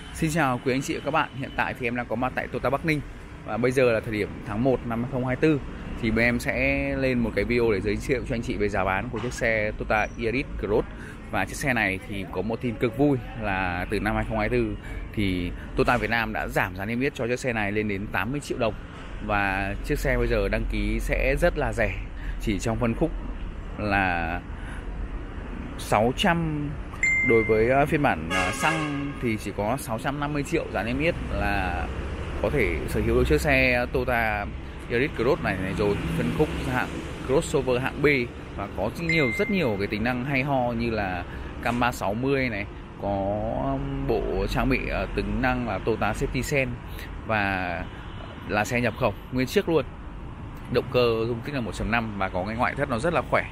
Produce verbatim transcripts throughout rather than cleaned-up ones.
Xin chào quý anh chị và các bạn. Hiện tại thì em đang có mặt tại Toyota Bắc Ninh và bây giờ là thời điểm tháng một năm hai không hai tư. Thì bên em sẽ lên một cái video để giới thiệu cho anh chị về giá bán của chiếc xe Toyota Yaris Cross. Và chiếc xe này thì có một tin cực vui là từ năm hai không hai tư thì Toyota Việt Nam đã giảm giá niêm yết cho chiếc xe này lên đến tám mươi triệu đồng. Và chiếc xe bây giờ đăng ký sẽ rất là rẻ, chỉ trong phân khúc là sáu trăm. Đối với phiên bản xăng thì chỉ có sáu trăm năm mươi triệu giá niêm yết là có thể sở hữu được chiếc xe Toyota Yaris Cross này, này rồi. Phân khúc hạng crossover hạng B và có nhiều rất nhiều cái tính năng hay ho như là cam ba sáu mươi này, có bộ trang bị tính năng là Toyota Safety Sense và là xe nhập khẩu nguyên chiếc luôn. Động cơ dung tích là một chấm năm và có cái ngoại thất nó rất là khỏe.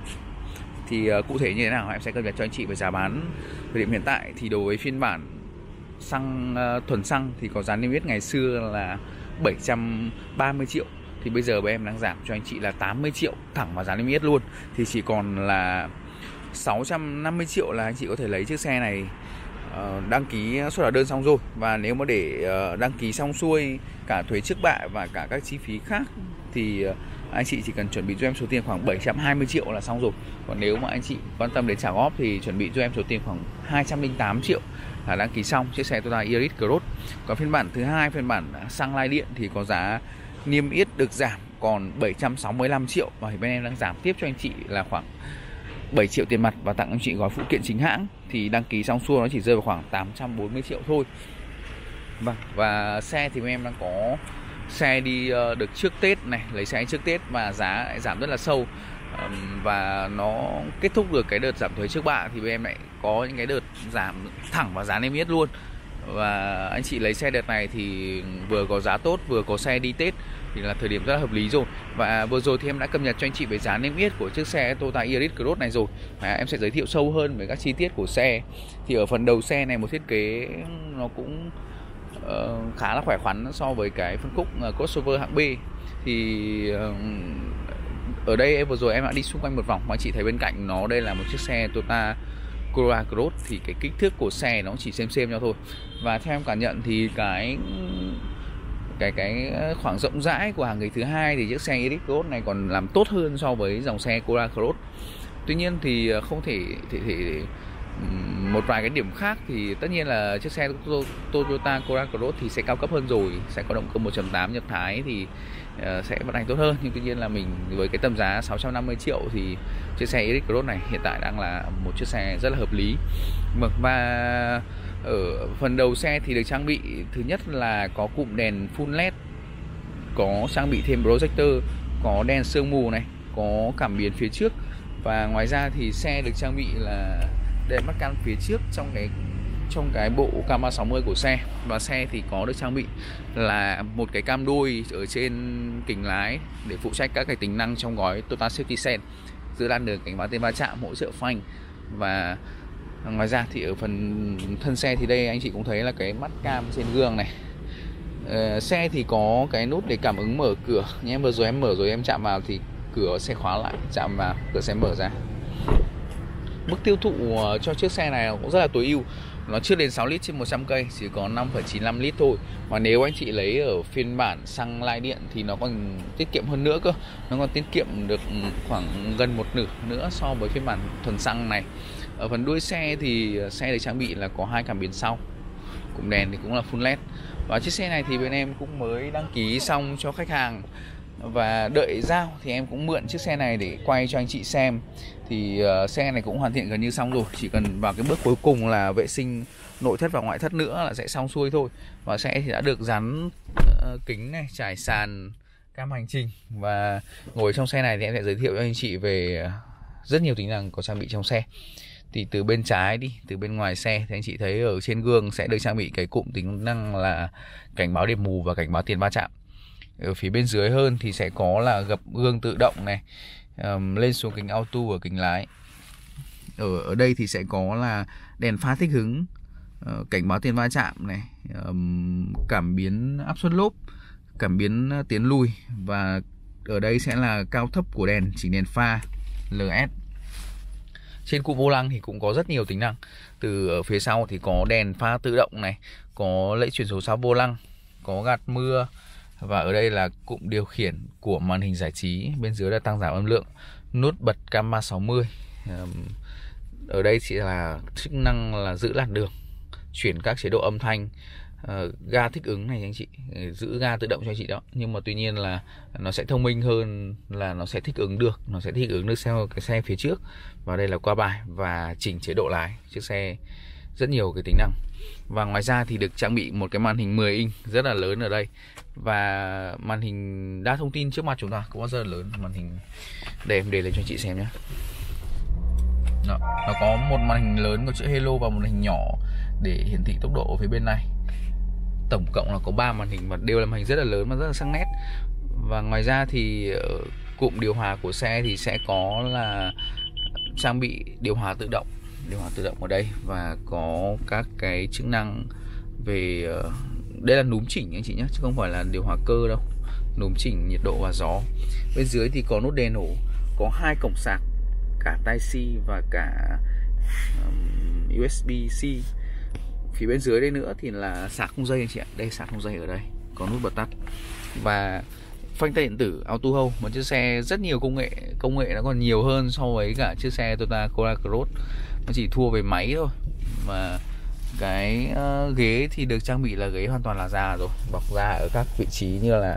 Thì uh, cụ thể như thế nào em sẽ cập nhật cho anh chị về giá bán thời điểm hiện tại. Thì đối với phiên bản xăng uh, thuần xăng thì có giá niêm yết ngày xưa là bảy trăm ba mươi triệu, thì bây giờ bên em đang giảm cho anh chị là tám mươi triệu thẳng vào giá niêm yết luôn, thì chỉ còn là sáu trăm năm mươi triệu là anh chị có thể lấy chiếc xe này. uh, Đăng ký xuất hóa đơn xong rồi, và nếu mà để uh, đăng ký xong xuôi cả thuế trước bạ và cả các chi phí khác thì uh, anh chị chỉ cần chuẩn bị cho em số tiền khoảng bảy trăm hai mươi triệu là xong rồi. Còn nếu mà anh chị quan tâm đến trả góp thì chuẩn bị cho em số tiền khoảng hai trăm lẻ tám triệu là đăng ký xong chiếc xe Toyota Yaris Cross. Còn phiên bản thứ hai, phiên bản xăng lai điện thì có giá niêm yết được giảm còn bảy trăm sáu mươi lăm triệu, và bên em đang giảm tiếp cho anh chị là khoảng bảy triệu tiền mặt và tặng anh chị gói phụ kiện chính hãng. Thì đăng ký xong xuôi nó chỉ rơi vào khoảng tám trăm bốn mươi triệu thôi. Vâng, và xe thì bên em đang có xe đi được trước Tết này, lấy xe trước Tết và giá lại giảm rất là sâu, và nó kết thúc được cái đợt giảm thuế trước bạ thì bên em lại có những cái đợt giảm thẳng vào giá niêm yết luôn. Và anh chị lấy xe đợt này thì vừa có giá tốt vừa có xe đi Tết thì là thời điểm rất là hợp lý rồi. Và vừa rồi thì em đã cập nhật cho anh chị về giá niêm yết của chiếc xe Toyota Yaris Cross này rồi. Và em sẽ giới thiệu sâu hơn về các chi tiết của xe. Thì ở phần đầu xe này một thiết kế nó cũng Uh, khá là khỏe khoắn so với cái phân khúc uh, crossover hạng B. Thì uh, ở đây em vừa rồi em đã đi xung quanh một vòng mà chị thấy bên cạnh nó đây là một chiếc xe Toyota Corolla Cross, thì cái kích thước của xe nó chỉ xem xem nhau thôi. Và theo em cảm nhận thì cái cái cái khoảng rộng rãi của hàng ghế thứ hai thì chiếc xe Yaris Cross này còn làm tốt hơn so với dòng xe Corolla Cross. Tuy nhiên thì không thể thể, thể một vài cái điểm khác thì tất nhiên là chiếc xe Toyota Corolla Cross thì sẽ cao cấp hơn rồi, sẽ có động cơ một chấm tám nhập Thái thì uh, sẽ vận hành tốt hơn. Nhưng tuy nhiên là mình với cái tầm giá sáu trăm năm mươi triệu thì chiếc xe Yaris Cross này hiện tại đang là một chiếc xe rất là hợp lý. Và ở phần đầu xe thì được trang bị thứ nhất là có cụm đèn full led, có trang bị thêm projector, có đèn sương mù này, có cảm biến phía trước. Và ngoài ra thì xe được trang bị là đèn bắt cam phía trước trong cái trong cái bộ cam ba sáu mươi của xe. Và xe thì có được trang bị là một cái cam đôi ở trên kính lái để phụ trách các cái tính năng trong gói Toyota Safety Sense, giữ làn đường, cảnh báo tên va chạm, hỗ trợ phanh. Và ngoài ra thì ở phần thân xe thì đây anh chị cũng thấy là cái mắt cam trên gương này. Ờ, xe thì có cái nút để cảm ứng mở cửa. Nhưng em vừa rồi em mở rồi em chạm vào thì cửa sẽ khóa lại, chạm vào cửa sẽ mở ra. Mức tiêu thụ cho chiếc xe này cũng rất là tối ưu, nó chưa đến sáu lít trên một trăm cây, chỉ có năm phẩy chín lăm lít thôi. Và nếu anh chị lấy ở phiên bản xăng lai điện thì nó còn tiết kiệm hơn nữa cơ, nó còn tiết kiệm được khoảng gần một nửa nữa so với phiên bản thuần xăng này. Ở phần đuôi xe thì xe được trang bị là có hai cảm biến sau, cụm đèn thì cũng là full led. Và chiếc xe này thì bên em cũng mới đăng ký xong cho khách hàng và đợi giao thì em cũng mượn chiếc xe này để quay cho anh chị xem. Thì uh, xe này cũng hoàn thiện gần như xong rồi, chỉ cần vào cái bước cuối cùng là vệ sinh nội thất và ngoại thất nữa là sẽ xong xuôi thôi. Và xe thì đã được dán uh, kính này, trải sàn, cam hành trình. Và ngồi trong xe này thì em sẽ giới thiệu cho anh chị về rất nhiều tính năng có trang bị trong xe. Thì từ bên trái đi, từ bên ngoài xe thì anh chị thấy ở trên gương sẽ được trang bị cái cụm tính năng là cảnh báo điểm mù và cảnh báo tiền va chạm. Ở phía bên dưới hơn thì sẽ có là gập gương tự động này, um, lên xuống kính auto ở kính lái. Ở ở đây thì sẽ có là đèn pha thích ứng, uh, cảnh báo tiền va chạm này, um, cảm biến áp suất lốp, cảm biến tiến lùi. Và ở đây sẽ là cao thấp của đèn, chỉnh đèn pha lờ ét. Trên cụm vô lăng thì cũng có rất nhiều tính năng. Từ ở phía sau thì có đèn pha tự động này, có lẫy chuyển số sau vô lăng, có gạt mưa, và ở đây là cụm điều khiển của màn hình giải trí. Bên dưới là tăng giảm âm lượng, nút bật cam ba sáu mươi. Ở đây chỉ là chức năng là giữ làn đường, chuyển các chế độ âm thanh, uh, ga thích ứng này anh chị, giữ ga tự động cho anh chị đó. Nhưng mà tuy nhiên là nó sẽ thông minh hơn, là nó sẽ thích ứng được, nó sẽ thích ứng được theo cái xe phía trước. Và đây là qua bài và chỉnh chế độ lái. Chiếc xe rất nhiều cái tính năng. Và ngoài ra thì được trang bị một cái màn hình mười inch rất là lớn ở đây. Và màn hình đa thông tin trước mặt chúng ta cũng rất là lớn. Màn hình để em để lên cho anh chị xem nhé. Đó, nó có một màn hình lớn có chữ Hello và một màn hình nhỏ để hiển thị tốc độ ở phía bên này. Tổng cộng là có ba màn hình và đều là màn hình rất là lớn và rất là sắc nét. Và ngoài ra thì ở cụm điều hòa của xe thì sẽ có là trang bị điều hòa tự động, điều hòa tự động ở đây, và có các cái chức năng về đây là núm chỉnh anh chị nhé, chứ không phải là điều hòa cơ đâu. Núm chỉnh nhiệt độ và gió. Bên dưới thì có nút đèn nổ, có hai cổng sạc, cả Type-C và cả um, u ét bê-C. Phía bên dưới đây nữa thì là sạc không dây anh chị ạ. Đây, sạc không dây ở đây, có nút bật tắt. Và phanh tay điện tử Auto Hold, một chiếc xe rất nhiều công nghệ. Công nghệ nó còn nhiều hơn so với cả chiếc xe Toyota Corolla Cross. Nó chỉ thua về máy thôi. Mà cái uh, ghế thì được trang bị là ghế hoàn toàn là da rồi, bọc da ở các vị trí như là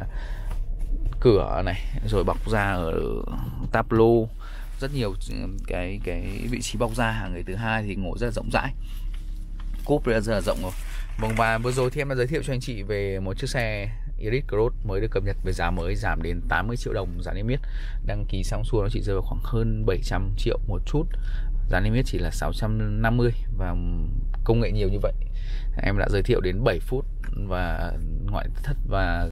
cửa này, rồi bọc da ở táp lô, rất nhiều cái cái vị trí bọc da. Hàng ghế thứ hai thì ngồi rất là rộng rãi, cốp rất là rộng rồi. Vâng, và vừa rồi thì em đã giới thiệu cho anh chị về một chiếc xe Yaris Cross mới được cập nhật với giá mới, giảm đến tám mươi triệu đồng giá niêm yết. Đăng ký xong xuôi nó chỉ rơi vào khoảng hơn bảy trăm triệu một chút, giá niêm yết chỉ là sáu trăm năm mươi, và công nghệ nhiều như vậy em đã giới thiệu đến bảy phút, và ngoại thất và